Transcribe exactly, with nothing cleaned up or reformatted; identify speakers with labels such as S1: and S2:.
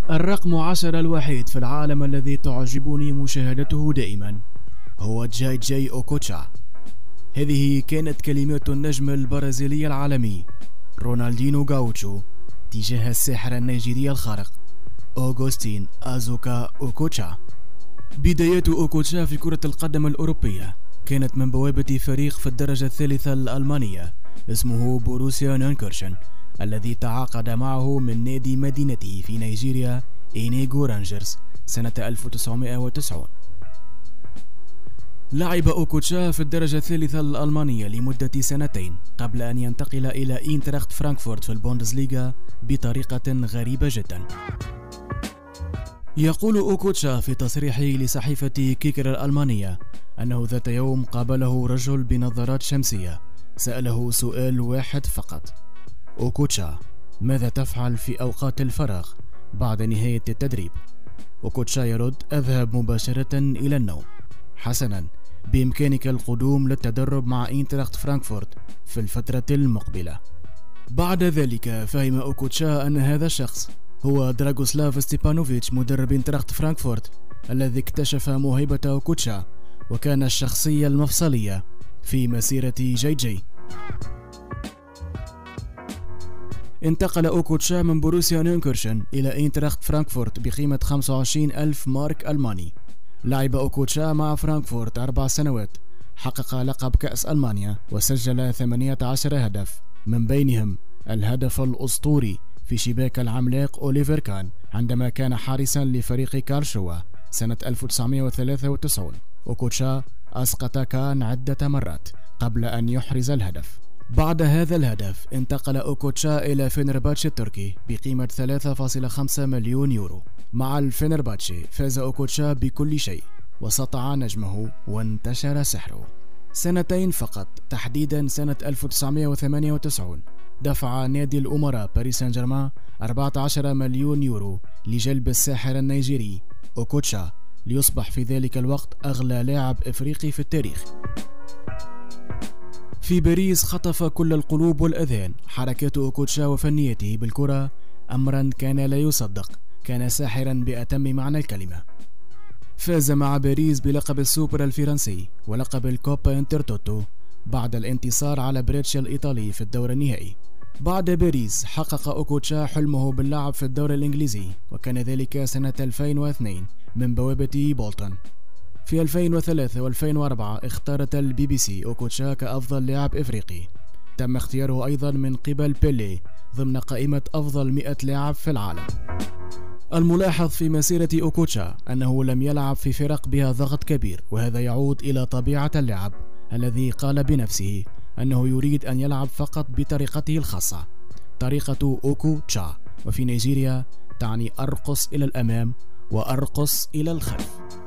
S1: الرقم عشرة الوحيد في العالم الذي تعجبني مشاهدته دائما هو جاي جاي أوكوتشا. هذه كانت كلمات النجم البرازيلي العالمي رونالدينو غاوتشو تجاه الساحر النيجيري الخارق أوغوستين أزوكا أوكوتشا. بدايات أوكوتشا في كرة القدم الأوروبية كانت من بوابة فريق في الدرجة الثالثة الألمانية اسمه بوروسيا نونكرشن، الذي تعاقد معه من نادي مدينته في نيجيريا إينيغو رانجرز سنة ألف وتسعمائة وتسعين. لعب أوكوتشا في الدرجة الثالثة الألمانية لمدة سنتين قبل أن ينتقل إلى إينتراخت فرانكفورت في البوندسليغا بطريقة غريبة جدا. يقول أوكوتشا في تصريحه لصحيفة كيكر الألمانية أنه ذات يوم قابله رجل بنظارات شمسية سأله سؤال واحد فقط: أوكوتشا، ماذا تفعل في أوقات الفراغ بعد نهاية التدريب؟ أوكوتشا يرد: أذهب مباشرة إلى النوم. حسنا، بإمكانك القدوم للتدرب مع إينتراخت فرانكفورت في الفترة المقبلة. بعد ذلك فهم أوكوتشا أن هذا الشخص هو دراغوسلاف ستيبانوفيتش مدرب إينتراخت فرانكفورت الذي اكتشف موهبة أوكوتشا وكان الشخصية المفصلية في مسيرة جاي جاي. انتقل أوكوتشا من بوروسيا نونكرشن إلى إينتراخت فرانكفورت بقيمة خمسة وعشرين ألف مارك ألماني. لعب أوكوتشا مع فرانكفورت أربع سنوات، حقق لقب كأس ألمانيا وسجل ثمانية عشر هدف، من بينهم الهدف الأسطوري في شباك العملاق أوليفر كان عندما كان حارسا لفريق كارشوا سنة ألف وتسعمائة وثلاثة وتسعين. أوكوتشا أسقط كان عدة مرات قبل أن يحرز الهدف. بعد هذا الهدف انتقل أوكوتشا إلى فينرباتشي التركي بقيمة ثلاثة فاصلة خمسة مليون يورو. مع الفينرباتشي فاز أوكوتشا بكل شيء وسطع نجمه وانتشر سحره. سنتين فقط، تحديدا سنة ألف وتسعمائة وثمانية وتسعين، دفع نادي الأمراء باريس سان جيرمان أربعة عشر مليون يورو لجلب الساحر النيجيري أوكوتشا ليصبح في ذلك الوقت أغلى لاعب إفريقي في التاريخ. في باريس خطف كل القلوب والأذهان حركات أوكوتشا وفنيته بالكرة، أمرا كان لا يصدق، كان ساحرا بأتم معنى الكلمة. فاز مع باريس بلقب السوبر الفرنسي ولقب الكوبا انترتوتو بعد الانتصار على بريتشا الإيطالي في الدور النهائي. بعد باريس حقق أوكوتشا حلمه باللعب في الدوري الإنجليزي، وكان ذلك سنة ألفين واثنين من بوابة بولتون. في ألفين وثلاثة وألفين وأربعة اختارت البي بي سي أوكوتشا كأفضل لاعب إفريقي. تم اختياره أيضا من قبل بيلي ضمن قائمة أفضل مئة لاعب في العالم. الملاحظ في مسيرة أوكوتشا أنه لم يلعب في فرق بها ضغط كبير، وهذا يعود إلى طبيعة اللعب الذي قال بنفسه أنه يريد أن يلعب فقط بطريقته الخاصة، طريقة أوكوتشا، وفي نيجيريا تعني أرقص إلى الأمام وأرقص إلى الخلف.